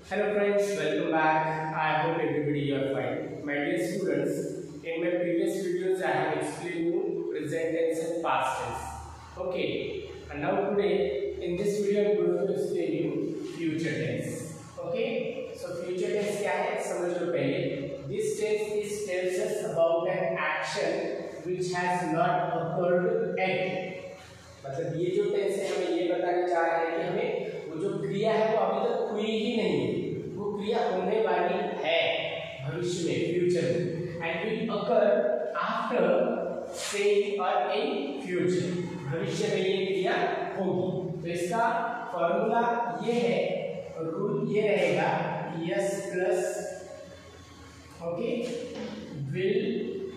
Hello friends, welcome back. I hope everybody you are fine. My dear students, in my previous videos I have explained you present tense and past tense. Okay, and now today in this video I am going to explain you future tense. Okay, so future tense क्या है समझ लो पहले. This tense tells us about an action which has not occurred yet. मतलब ये जो tense है हमें ये बताना चाह रहा है कि हमें वो जो क्रिया है वो अभी तक हुई ही नहीं है, वो क्रिया होने वाली है भविष्य में, फ्यूचर में, and will occur after saying और इन फ्यूचर. भविष्य में ये क्रिया होगी. तो इसका फॉर्मूला ये है, रूल ये रहेगा yes plus okay will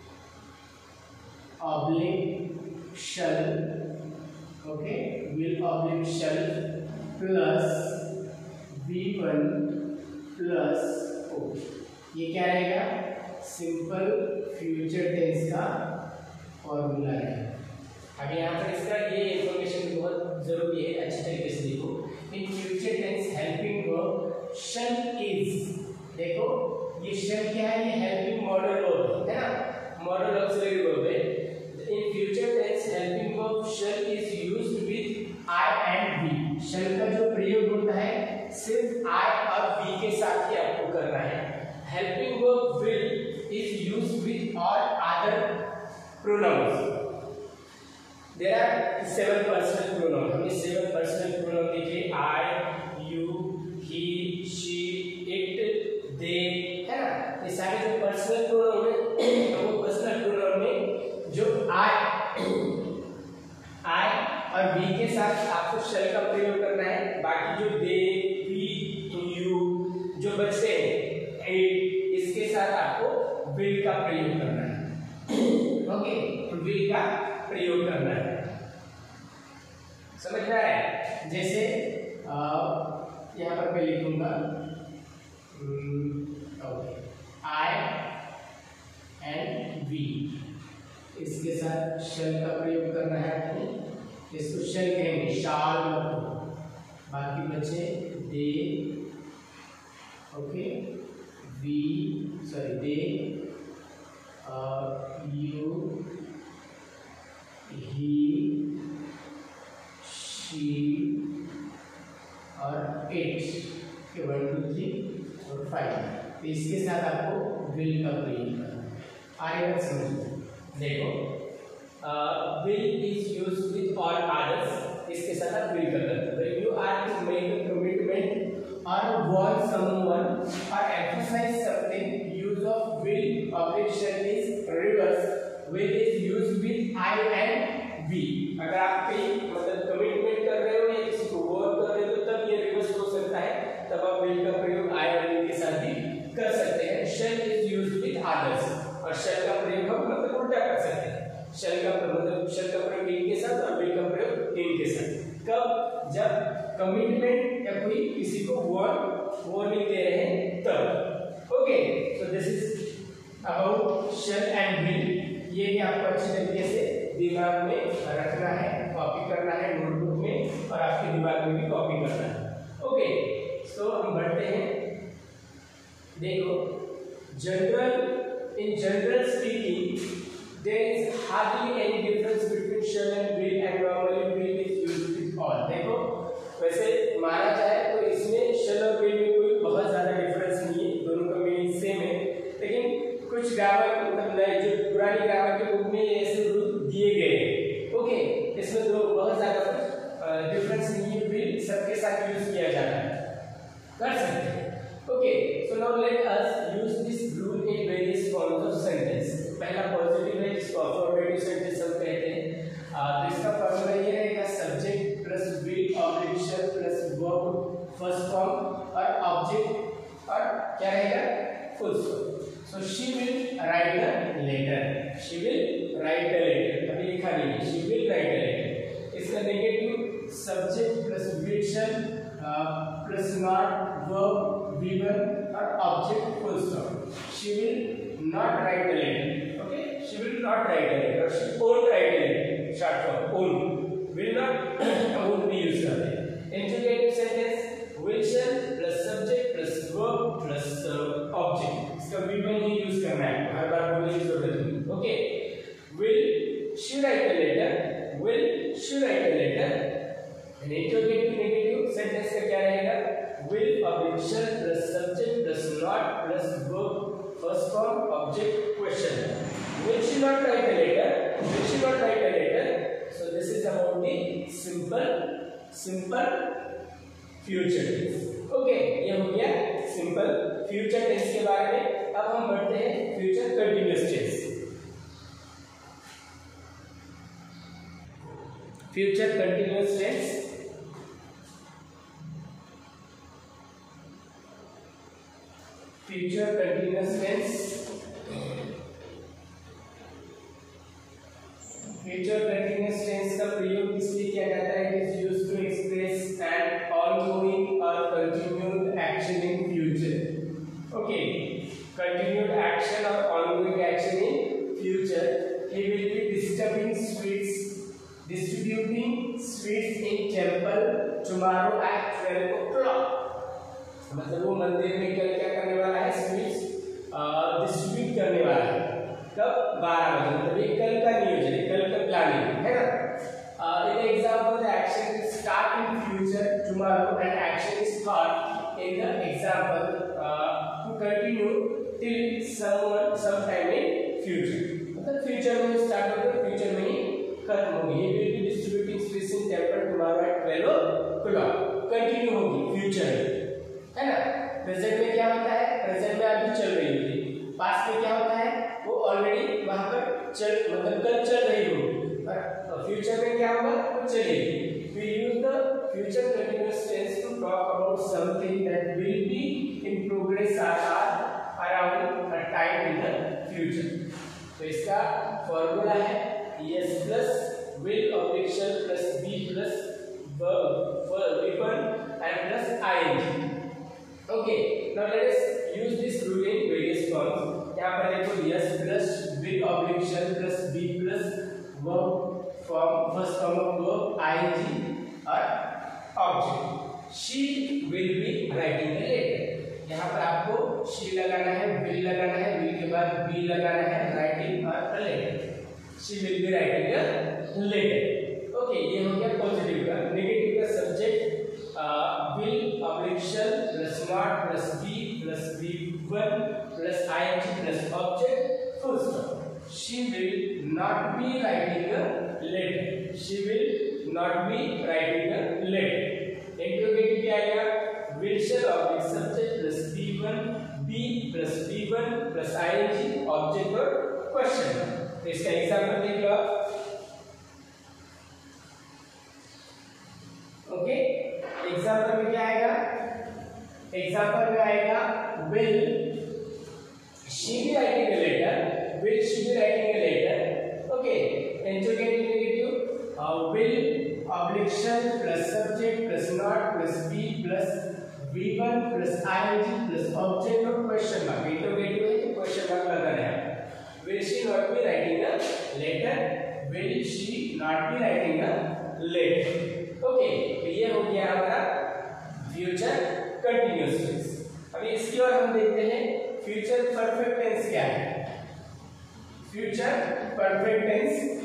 oblique shall. Okay, will oblique shall plus v1 plus o. ये क्या रहेगा? सिंपल फ्यूचर टेंस का फॉर्मूला है. अब यहाँ पर इसका ये इंफॉर्मेशन बहुत जरूरी है, अच्छी तरीके से देखो. In future tense helping verb shall is. देखो ये shall क्या है? ये हेल्पिंग मॉडल वर्ब है ना, मॉडल ऑक्सिलरी वर्ब है. In future tense helping verb shall is used with I and V. shall का जो प्रयोग होता है सिर्फ I और V के साथ ही आपको करना है. Helping verb will is used with all other pronouns. There are 7 personal pronouns. हमने 7 personal pronouns देखे. I, you, he, she, it, they, है ना. ये सारे जो personal pronouns हैं वो personal pronouns में जो I और V के साथ आपको shall का प्रयोग करना है. बाकी जो they, we, you जो बचते हैं it, इसके साथ आपको will का प्रयोग करना है. ओके, तो will का प्रयोग करना है. समझ में आया? जैसे यहाँ पर मैं लिखूंगा I and V, इसके साथ शल का प्रयोग करना है. इसको शल कहेंगे, शाल मतलब. बाकी बचे they, okay, we sorry they, you, he, she और इट के 1 2 3 और 5. इसके साथ आपको विल का प्रयोग करना है. आगे बात समझिए. देखो will is used with all others. इसके साथ आप will कर सकते हो. If you are to make a commitment or warn someone or emphasize something, use of will oblique shall is reverse. Will is used with I and V. अगर आप कोई मतलब कमिटमेंट कर रहे हो या किसी को वॉर्न कर रहे हो तो तब ये रिवर्स हो सकता है, तब आप will का प्रयोग I और V के साथ भी कर सकते हैं. Shall is used with others और shall का प्रयोग हम मतलब उल्टा कर सकते हैं. shall का मतलब shall का प्रयोग इन के साथ और will का प्रयोग इन के साथ. कब? जब कमिटमेंट या कोई किसी को वार्निंग दे रहे हैं तब. Okay, so this is about shall and will. ये भी आपको अच्छी तरीके से दिमाग में रखना है, कॉपी करना है नोटबुक में और आपके दिमाग में भी कॉपी करना है. ओके, सो हम बढ़ते हैं. देखो in general speaking, there is hardly any difference between shall and will, and normally will is used with all. देखो वैसे माना जाए तो इसमें shall और will में कोई बहुत ज़्यादा डिफरेंस नहीं है, दोनों का मीनिंग सेम है. लेकिन कुछ ग्रामर मतलब नए जो पुरानी ग्रामर के बुक में ऐसे रूल दिए गए हैं. ओके, इसमें तो बहुत ज़्यादा डिफरेंस नहीं है. will सबके साथ यूज किया जाता है, कर सकते हैं. Okay, so now let us use this rule in various forms of sentence. पहला पॉजिटिव है जिसको अफर्मेटिव सेंटेंस हम कहते हैं. तो इसका फॉर्मूला ये रहेगा subject plus will oblique shall plus verb first form और ऑब्जेक्ट और क्या रहेगा full stop. So she will write the letter. She will write the letter. अभी लिखा नहीं है, she will write the letter. इसका negative subject plus will shall plus not verb V1 और object full stop. She will not write the letter. Okay, she will not write a letter. She won't write a letter. Short form won't. Will not won't be used करते हैं. Interrogative sentence will shall plus subject simple future tense. Okay, ये हो गया simple future tense के बारे में। अब हम बढ़ते हैं future continuous tense. Future continuous tense, future continuous tense, future continuous tense का प्रयोग किसलिए किया जाता है? It is used to express an ongoing और continued action in future. Okay, continued action और ongoing action in future. He will be distributing sweets in temple tomorrow at 12 o'clock। मतलब वो मंदिर में कल क्या करने वाला है? स्वीट्स डिस्ट्रीब्यूट करने वाला है। कब? 12 बजे। मतलब ये कल का नियोजन है, कल का प्लानिंग है ना। In example the action will start in future tomorrow and action is thought in the example to continue till some time in future. मतलब फ्यूचर में स्टार्ट होकर फ्यूचर में ही खत्म होगी। ये will be distributing sweets in temple tomorrow at 12 o'clock। Continue होगी future है ना। प्रेजेंट में क्या होता है? प्रेजेंट में अभी चल रही होगी। पास्ट में क्या होता है? वो ऑलरेडी वहां पर मतलब कल चल रही होगी, और फ्यूचर में क्या होगा? वो चलेगी। We use the future continuous tense to talk about something that will be in progress around a time in the future. तो इसका फॉर्मूला है S plus will oblique shall plus be plus verb and plus ING. Okay, now let us use this rule in various forms. यहाँ पर देखो yes plus will oblique shall plus be plus verb form, first form of verb ing और object. She will be writing a letter. यहाँ पर आपको she लगाना है, will लगाना है, will के बाद be लगाना है, writing और a letter. She will be writing a letter. Okay, ये हो गया पॉजिटिव का। नेगेटिव का subject will oblique shall plus not plus be plus v1 plus ing plus object full stop. She will not be writing a letter. She will not be writing a letter. Interrogative क्या आएगा? will shall oblique subject plus v1 be plus v1 plus ing object और question. तो इसका example देख लो आप। Okay, example में क्या आएगा? एग्जांपल में आएगा will she be writing a letter? Will she be writing a letter? Okay, interrogative negative will oblique shall plus subject plus not plus be plus v1 plus ing plus object और question mark. Interrogative है तो question mark लगाना है। Will she not be writing a letter? Will she not be writing a letter? Okay, तो ये हो गया हमारा फ्यूचर कंटिन्यूअस टेंस। अभी इसकी ओर हम देखते हैं फ्यूचर परफेक्ट टेंस क्या है। फ्यूचर परफेक्ट टेंस,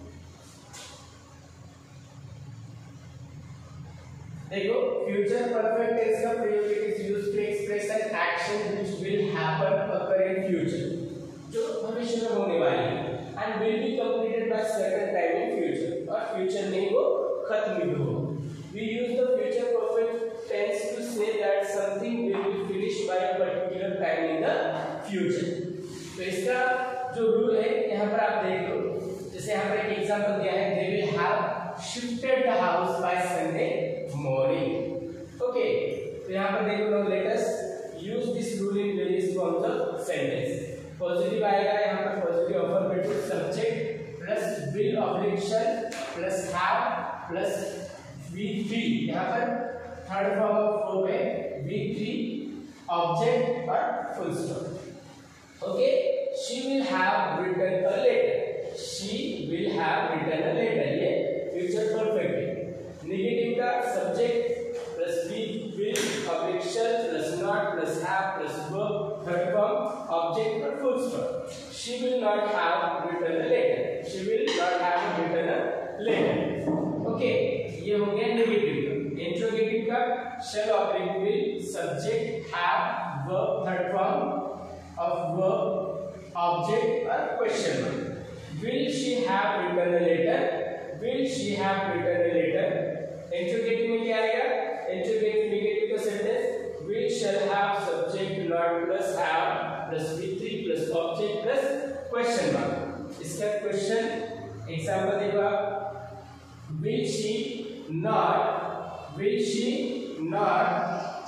देखो फ्यूचर परफेक्ट टेंस का प्रयोग it is used to express an action which will happen occur in future, जो भविष्य में होने वाली है, and will be completed by certain time in future, और फ्यूचर में वो खत्म भी हो। We use the future perfect tense to say that something will be finished by a particular time in the future. तो इसका जो रूल है यहाँ पर आप देख लो, जैसे यहाँ पर एक एग्जांपल दिया है, they will have shifted the house by Sunday morning. Okay, तो यहाँ पर देखो लोग, let us use this rule in various forms of sentence. Positive आएगा यहाँ पर, positive affirmative subject plus will oblique shall plus have plus V3, यहाँ पर थर्ड फॉर्म ऑफ वर्ब है V3 ऑब्जेक्ट और full stop. Okay, she will have written a letter. She will have written a letter, ये future perfect है। Negative का subject plus will oblique shall plus not plus have plus verb third form object और full stop. She will not have written a letter. She will not have written a letter. Okay, ये हो गया negative का। Interrogative का shall oblique will subject have verb third form of verb object और question mark. Will she have written a letter? Will she have written a letter? Interrogative में क्या आएगा? Interrogative negative का sentence we shall have subject not plus have plus V3 plus object plus question mark। इसका question example देखो आप, will she not will she not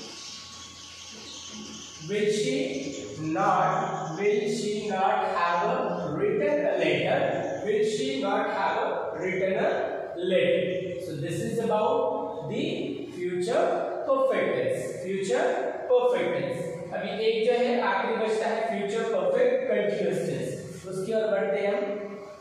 will she not have written a letter? Will she not have written a letter? So this is about the future perfect tense। Future perfect tense. अभी एक जो है आखिरी बचता है future perfect continuous tense, उसकी ओर बढ़ते हैं हम।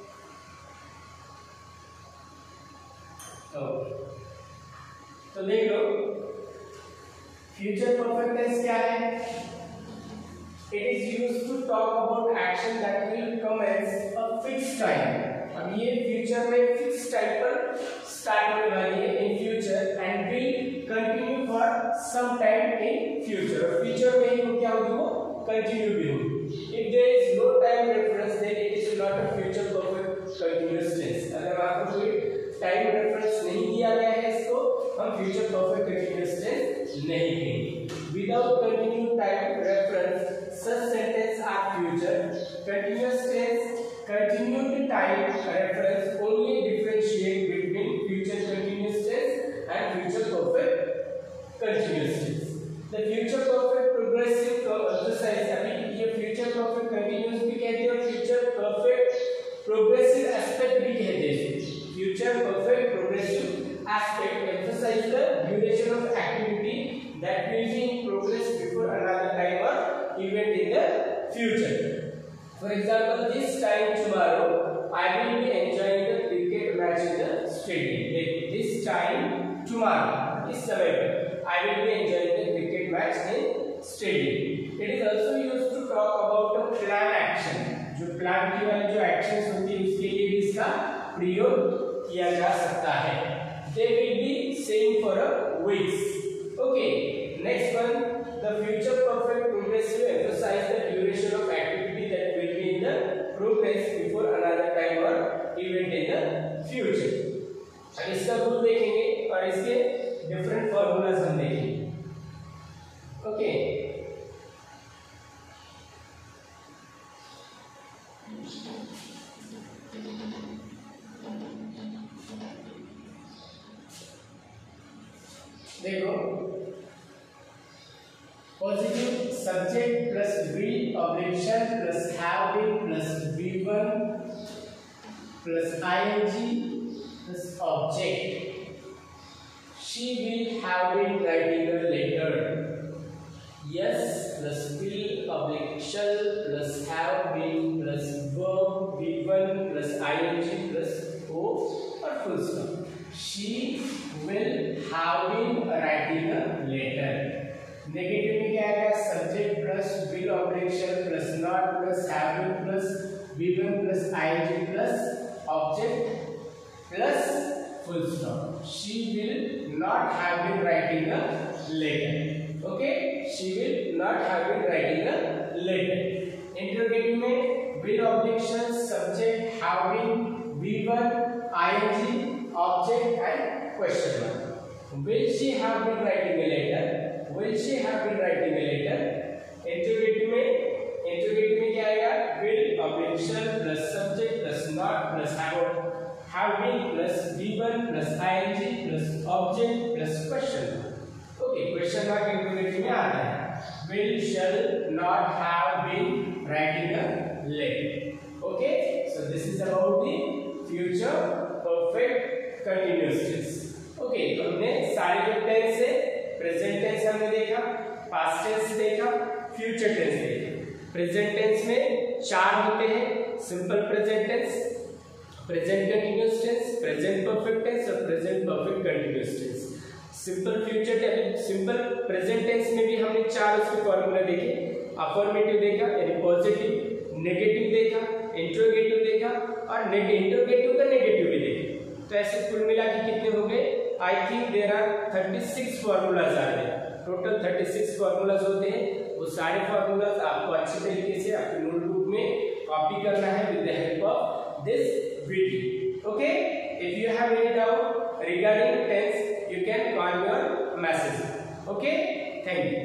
तो देख लो फ्यूचर परफेक्ट टेंस क्या है? It is used to talk about action that will commence a fixed time. अब ये फ्यूचर में फिक्स टाइम पर स्टार्ट होने वाली है in future and will continue for some time in future. और फ्यूचर में ही वो क्या होगी? वो कंटिन्यू भी होगी। If there is no time reference then it is not a future perfect continuous tense. अगर आपको कोई टाइम रेफरेंस नहीं दिया गया है इसको हम फ्यूचर परफेक्ट कंटीन्यूअस टेंस नहीं कहेंगे। Without continue time reference such sentence are future continuous tense। continued time reference only differentiate between future continuous tense and future perfect continuous tense। the future perfect progressive exercise, अभी ये future perfect continuous भी कहते हैं और future perfect progressive aspect भी कहते हैं। future perfect progressive aspect emphasize the duration of activity that will be in progress before another time or event in the future। For example, this time tomorrow I will be enjoying the cricket match in the stadium। this time tomorrow, इस समय पर I will be enjoying the cricket match in stadium। it is also used to talk about a plan action। जो plan की वाली जो actions होती है उसके लिए भी इसका प्रयोग किया जा सकता है। they will be same for a weeks। okay, next one, the future perfect progressive emphasize the duration of activity that will be in the progress before another time or event in the future। अब इसका rule देखेंगे और इसके different formulas हम देखेंगे। Okay, देखो positive subject plus will oblique shall plus have been plus V1 plus ing plus object। she will have been writing a letter। yes plus will oblique shall plus have been plus verb V1 plus ing plus o और full stop। she will have been writing a letter। Negative में क्या आएगा? Subject plus will oblique shall plus not plus have been plus V1 plus ing plus object plus full stop. she will not have been writing a letter। okay, she will not have been writing a letter। Interrogative में will oblique shall subject have been V1 ing object and question mark. will she have been writing a letter? will she have been writing a letter? Interrogative में क्या आएगा? will oblique shall plus subject plus not plus have been plus V1 plus ing plus object plus question mark. Okay, question mark interrogative में आता है। will shall not have been writing a letter। Okay, so this is about the future perfect continuous tense। Okay, तो हमने सारे जो tense है, present tense हमने देखा, पास्ट टेंस देखा, फ्यूचर टेंस देखा। प्रेजेंट टेंस में चार होते हैं, simple present tense, present continuous tense, present perfect tense और present perfect continuous tense. Simple future tense, simple present tense में भी हमने चार उसके फॉर्मूला देखे। अफर्मेटिव देखा यानी पॉजिटिव, नेगेटिव देखा, इंट्रोगेटिव देखा और इंट्रोगेटिव का नेगेटिव भी देखा। तो ऐसे कुल मिला के कितने हो गए? I think there are 36 formulas आ रहे हैं। टोटल 36 फॉर्मूलाज होते हैं। वो सारे फॉर्मूलाज आपको अच्छी तरीके से अपने नोटबुक में कॉपी करना है with the help of this video. Okay, if you have any doubt regarding tense okay, thank you.